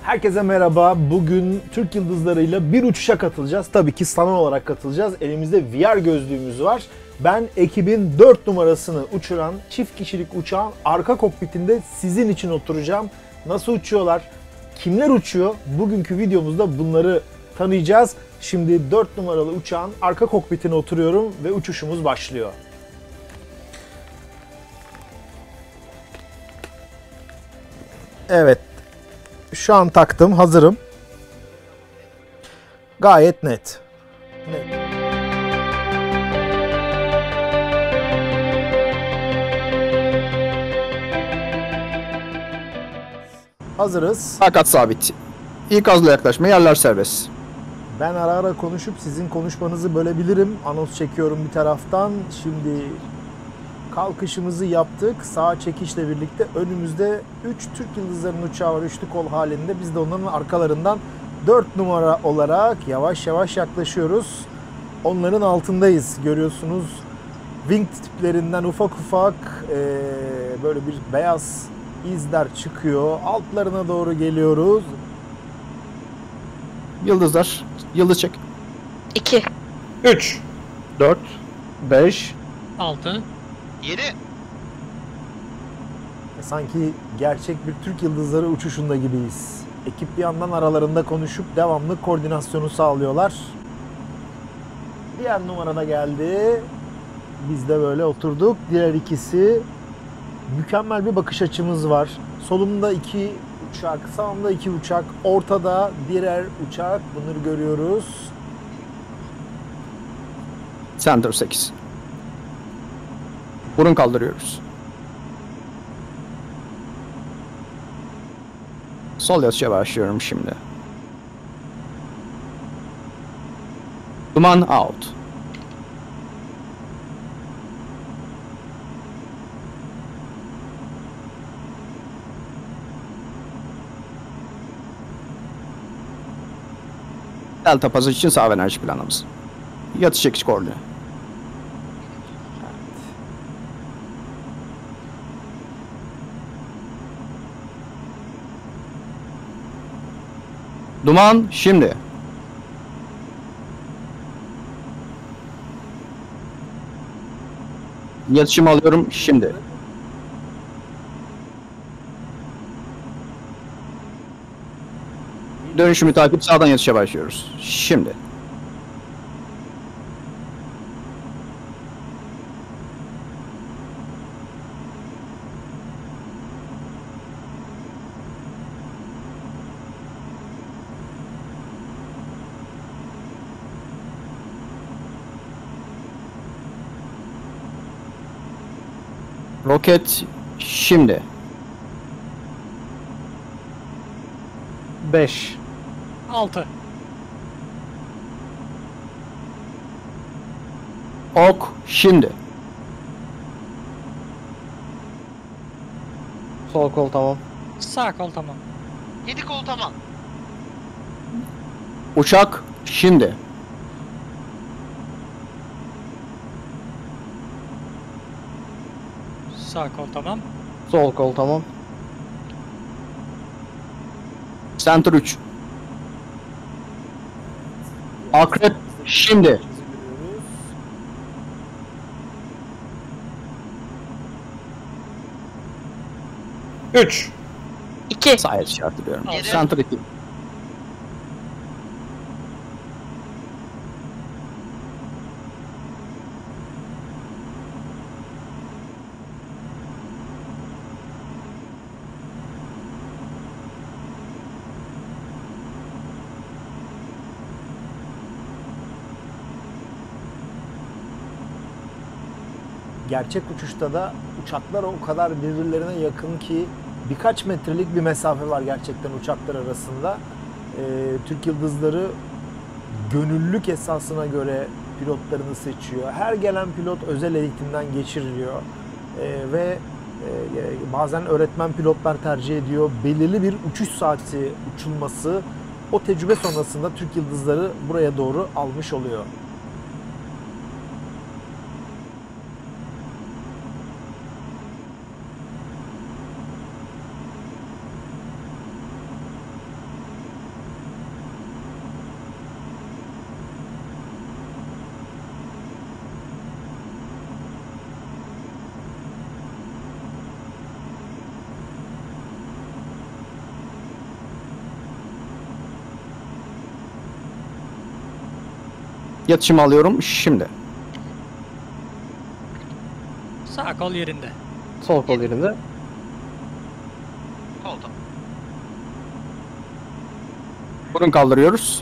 Herkese merhaba. Bugün Türk Yıldızları'yla bir uçuşa katılacağız. Tabii ki sanal olarak katılacağız. Elimizde VR gözlüğümüz var. Ben ekibin 4 numarasını uçuran çift kişilik uçağın arka kokpitinde sizin için oturacağım. Nasıl uçuyorlar? Kimler uçuyor? Bugünkü videomuzda bunları tanıyacağız. Şimdi 4 numaralı uçağın arka kokpitine oturuyorum ve uçuşumuz başlıyor. Evet. Şu an taktım, hazırım. Gayet net. Hazırız. Fakat sabit. İkazla yaklaşma, yerler serbest. Ben ara ara konuşup sizin konuşmanızı bölebilirim. Anons çekiyorum bir taraftan. Şimdi kalkışımızı yaptık. Sağ çekişle birlikte önümüzde 3 Türk Yıldızları'nın uçağı var. Üçlü kol halinde. Biz de onların arkalarından 4 numara olarak yavaş yavaş yaklaşıyoruz. Onların altındayız. Görüyorsunuz wing tiplerinden ufak ufak böyle bir beyaz izler çıkıyor. Altlarına doğru geliyoruz. Yıldızlar. Yıldız çek. 2 3 4 5 6 7 Sanki gerçek bir Türk Yıldızları uçuşunda gibiyiz. Ekip bir yandan aralarında konuşup devamlı koordinasyonu sağlıyorlar. Diğer numarada geldi. Biz de böyle oturduk. Diğer ikisi, mükemmel bir bakış açımız var. Solumda 2 uçak, sağımda 2 uçak, ortada birer uçak. Bunları görüyoruz. Center 8. Burun kaldırıyoruz. Sol yatışa başlıyorum şimdi. Duman out. Delta pasaj için sağ enerji planımız. Yatış çekiş koordine. Duman şimdi. Yatışımı alıyorum şimdi. Dönüşümü takip sağdan yatışa başlıyoruz. Şimdi. Roket şimdi. 5 6 Ok şimdi. Sol kol tamam. Sağ kol tamam. 7 kol tamam. Uçak şimdi. Sağ kol tamam. Sol kol tamam. Center 3. Akrep şimdi. 3 2 Sağ yatışa hatırlıyorum. Yedi. Center 2. Gerçek uçuşta da uçaklar o kadar birbirlerine yakın ki birkaç metrelik bir mesafe var gerçekten uçaklar arasında. Türk Yıldızları gönüllülük esasına göre pilotlarını seçiyor. Her gelen pilot özel eğitimden geçiriliyor. Ve bazen öğretmen pilotlar tercih ediyor. Belirli bir uçuş saati uçulması o tecrübe sonrasında Türk Yıldızları buraya doğru almış oluyor. Yatışımı alıyorum şimdi. Sağ kol yerinde. Sol kol yerinde. Kol tamam. Burun kaldırıyoruz.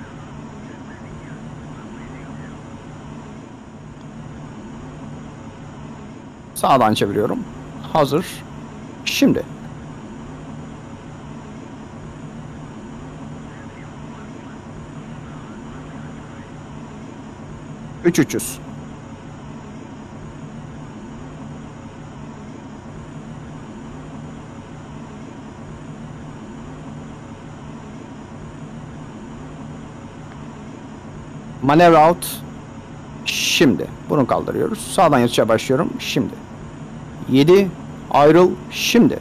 Sağdan çeviriyorum. Hazır. Şimdi. Üç 300. Manevra out. Şimdi. Bunu kaldırıyoruz. Sağdan yatışa başlıyorum. Şimdi. 7. Ayrıl. Şimdi.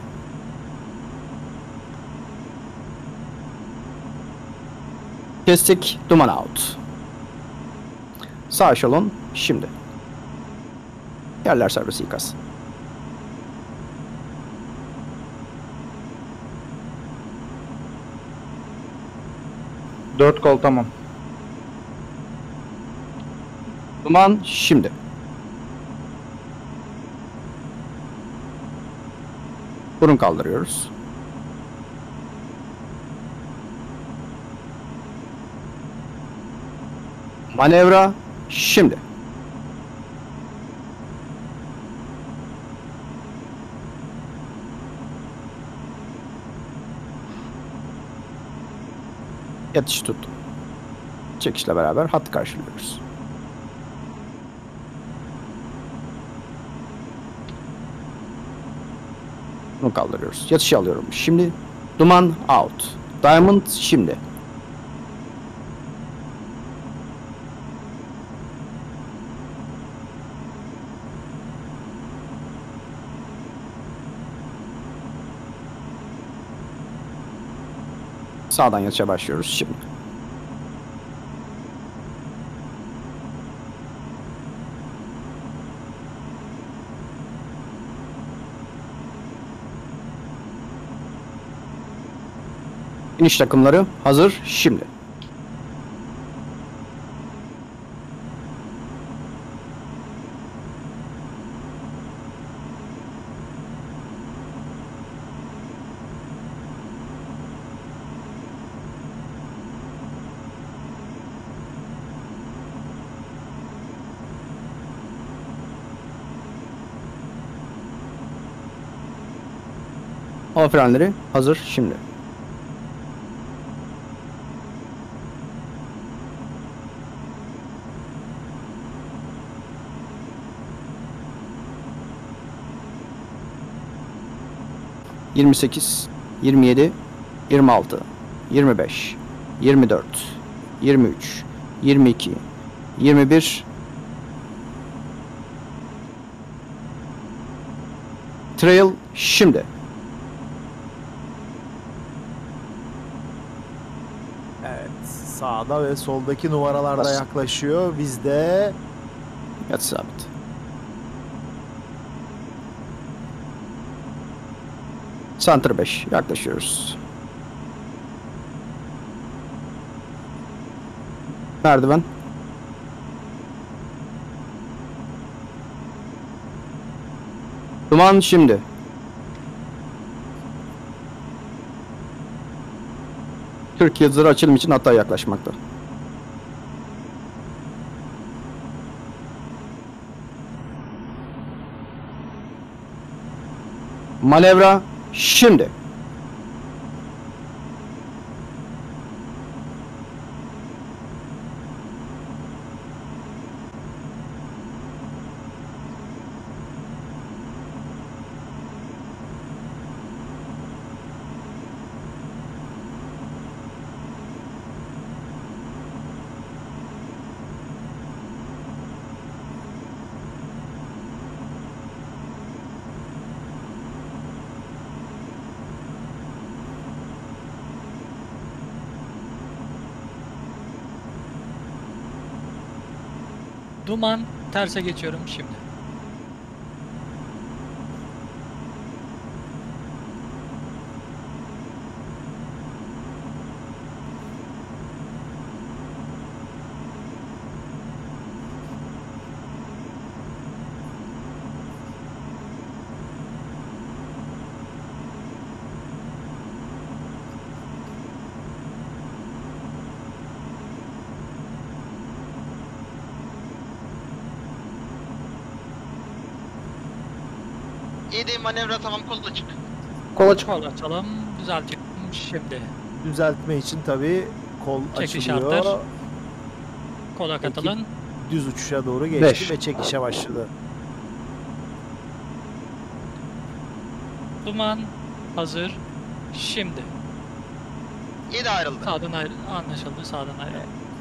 Kestik. Duman out. Sağ eşelon. Şimdi. Yerler serbest ikaz. Dört kol tamam. Duman şimdi. Burun kaldırıyoruz. Manevra şimdi. Yatış tuttum. Çekişle beraber hattı karşılıyoruz. Bunu kaldırıyoruz. Yatışı alıyorum. Şimdi duman out. Diamond şimdi. Sağdan yatışa başlıyoruz şimdi. İniş takımları hazır şimdi. Hava frenleri hazır şimdi. Yirmi sekiz, 27, 26, 25, 24, 23, 22, 21. Trail şimdi. Evet, sağda ve soldaki numaralarda yaklaşıyor. Biz de Yatış sabit. Center 5 yaklaşıyoruz. Merdiven. Duman şimdi. Türk yıldızları açılım için hatta yaklaşmakta. Manevra şimdi. Duman terse geçiyorum şimdi. 7 manevra tamam, kolla çık. Kola çık. Kol açalım. Düzeltiyorum şimdi. Düzeltme için tabii kol Çekiş açılıyor. arttır. Kola katılın. Düz uçuşa doğru geçti Beş. ve çekişe başladı. Duman hazır. Şimdi. 7 ayrıldı. Sağdan ayrı. Anlaşıldı. Sağdan ayrı.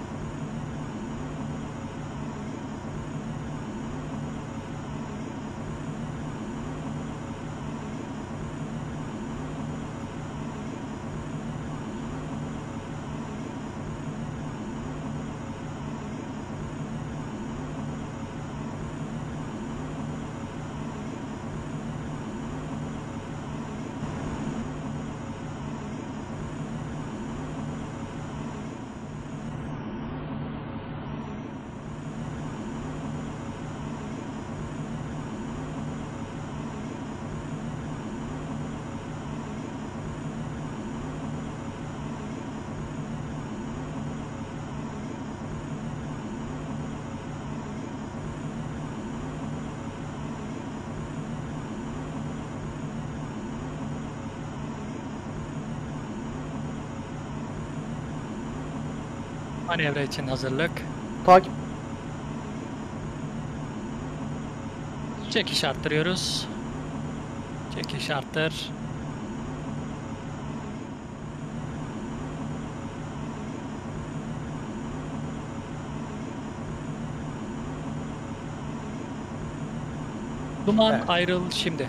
Manevra için hazırlık. Takip. Çekiş arttırıyoruz. Çekiş arttır. Duman Evet. ayrıl şimdi.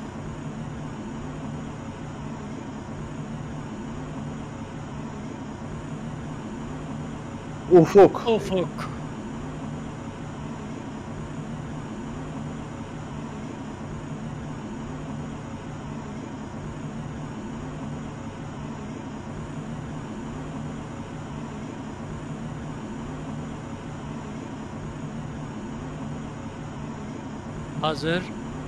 Ufuk. Ufuk. Hazır.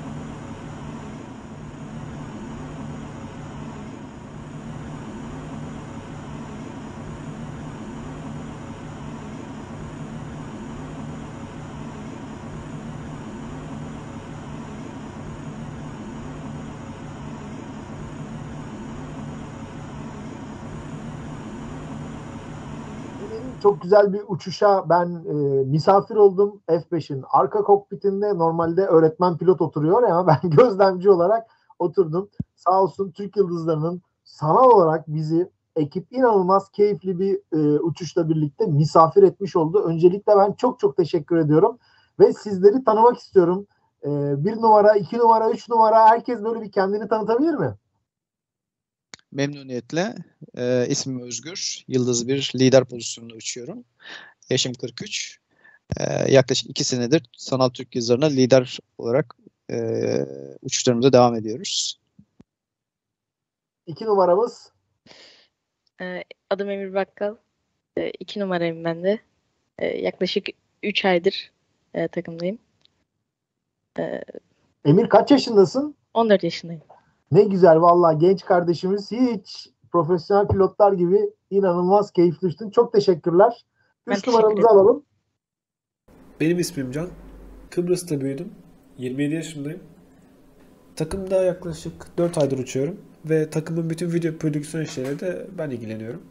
Benim çok güzel bir uçuşa ben misafir oldum F5'in arka kokpitinde. Normalde öğretmen pilot oturuyor ama ben gözlemci olarak oturdum. Sağ olsun Türk Yıldızları'nın sanal olarak bizi ekip inanılmaz keyifli bir uçuşla birlikte misafir etmiş oldu. Öncelikle ben çok çok teşekkür ediyorum ve sizleri tanımak istiyorum. 1 numara, 2 numara, 3 numara, herkes böyle bir kendini tanıtabilir mi? Memnuniyetle. İsmim Özgür. Yıldız bir lider pozisyonunda uçuyorum. Yaşım 43. Yaklaşık 2 senedir Sanal Türk Yıldızları'na lider olarak uçuşlarımıza devam ediyoruz. 2 numaramız. Adım Emir Bakkal. 2 numarayım ben de. Yaklaşık 3 aydır takımdayım. Emir kaç yaşındasın? 14 yaşındayım. Ne güzel vallahi, genç kardeşimiz hiç profesyonel pilotlar gibi inanılmaz keyifli uçtun. Çok teşekkürler. Ben 3 teşekkür numaramızı ederim. alalım. Benim ismim Can. Kıbrıs'ta büyüdüm. 27 yaşındayım. Takımda yaklaşık 4 aydır uçuyorum. Ve takımın bütün video prodüksiyon işleriyle de ben ilgileniyorum.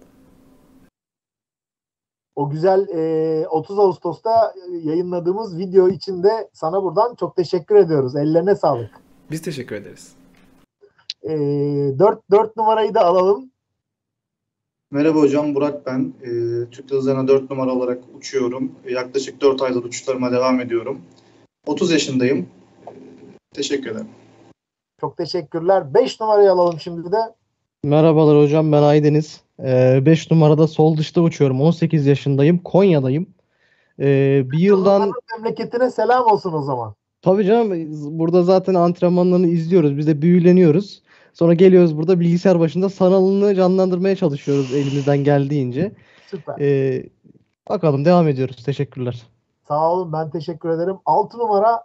O güzel 30 Ağustos'ta yayınladığımız video için de sana buradan çok teşekkür ediyoruz. Ellerine sağlık. Biz teşekkür ederiz. 4 numarayı da alalım. Merhaba hocam, Burak ben. Türk Yıldızları'na 4 numara olarak uçuyorum. Yaklaşık 4 aydır uçuşlarıma devam ediyorum. 30 yaşındayım. Teşekkür ederim. Çok teşekkürler. 5 numarayı alalım şimdi de. Merhabalar hocam, ben Aydeniz. 5 numarada sol dışta uçuyorum. 18 yaşındayım. Konya'dayım. Bir yıldan Onların memleketine selam olsun o zaman. tabii canım, burada zaten antrenmanlarını izliyoruz. Biz de büyüleniyoruz. Sonra geliyoruz, burada bilgisayar başında sanalını canlandırmaya çalışıyoruz elimizden geldiğince. Süper. Bakalım, devam ediyoruz. Teşekkürler. Sağ olun, ben teşekkür ederim. 6 numara.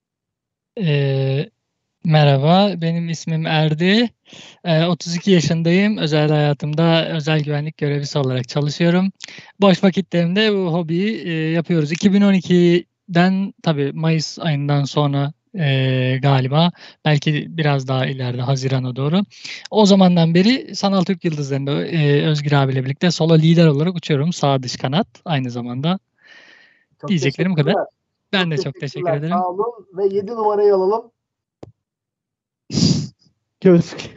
Merhaba, benim ismim Erdi. 32 yaşındayım. Özel hayatımda özel güvenlik görevlisi olarak çalışıyorum. Boş vakitlerimde bu hobiyi yapıyoruz. 2012'den tabii Mayıs ayından sonra galiba. Belki biraz daha ileride Haziran'a doğru. O zamandan beri Sanal Türk Yıldızları'nda Özgür abiyle birlikte solo lider olarak uçuyorum. Sağ dış kanat aynı zamanda. Çok Diyeceklerim bu kadar. teşekkürler. Ben de çok teşekkür teşekkürler. ederim. Sağ olun ve 7 numarayı alalım. Gözlük.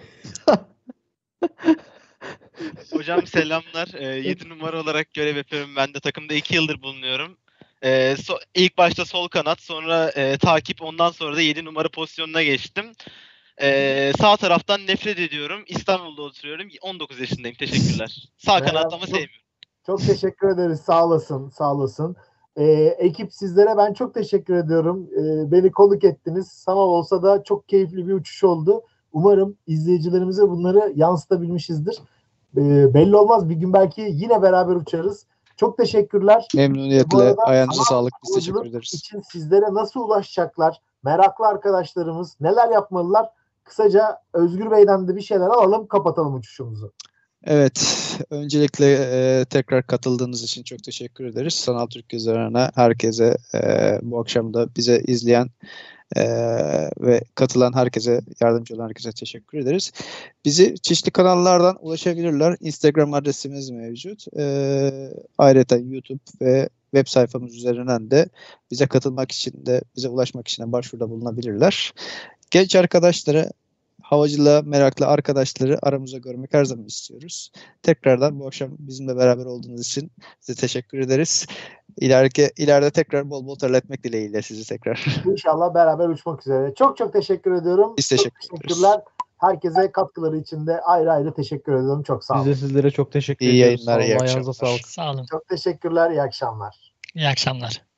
Hocam selamlar. 7 numara olarak görev yapıyorum. Ben de takımda 2 yıldır bulunuyorum. İlk başta sol kanat, sonra takip, ondan sonra da 7 numara pozisyonuna geçtim. Sağ taraftan nefret ediyorum. İstanbul'da oturuyorum. 19 yaşındayım. Teşekkürler. Sağ kanat ama sevmiyorum. Çok teşekkür ederiz. Sağ olasın. Sağ olasın. Ekip sizlere ben çok teşekkür ediyorum. Beni konuk ettiniz. Sanal olsa da çok keyifli bir uçuş oldu. Umarım izleyicilerimize bunları yansıtabilmişizdir. Belli olmaz. Bir gün belki yine beraber uçarız. Çok teşekkürler. Bu Memnuniyetle. arada Ayağınıza sanal sağlık. Biz teşekkür havacılık ederiz. için sizlere nasıl ulaşacaklar? Meraklı arkadaşlarımız neler yapmalılar? Kısaca Özgür Bey'den de bir şeyler alalım, kapatalım uçuşumuzu. Evet, öncelikle tekrar katıldığınız için çok teşekkür ederiz. Sanal Türk Yıldızları'na, herkese, bu akşam da bize izleyen ve katılan herkese, yardımcı olan herkese teşekkür ederiz. Bizi çeşitli kanallardan ulaşabilirler. Instagram adresimiz mevcut. Ayrıca YouTube ve web sayfamız üzerinden de bize katılmak için de, bize ulaşmak için de başvuruda bulunabilirler. Genç arkadaşları, havacılığa meraklı arkadaşları aramızda görmek her zaman istiyoruz. Tekrardan bu akşam bizimle beraber olduğunuz için size teşekkür ederiz. İleride tekrar bol bol terletmek dileğiyle sizi tekrar. İnşallah beraber uçmak üzere. Çok çok teşekkür ediyorum. Biz teşekkür Çok ederiz. teşekkürler. Herkese katkıları için de ayrı ayrı teşekkür ediyorum. Çok sağ Biz olun. de sizlere çok teşekkür İyi ediyoruz. yayınlar, Sağ olun, iyi ayağınıza akşamlar. sağlık. Sağ olun. Çok teşekkürler. İyi akşamlar. İyi akşamlar.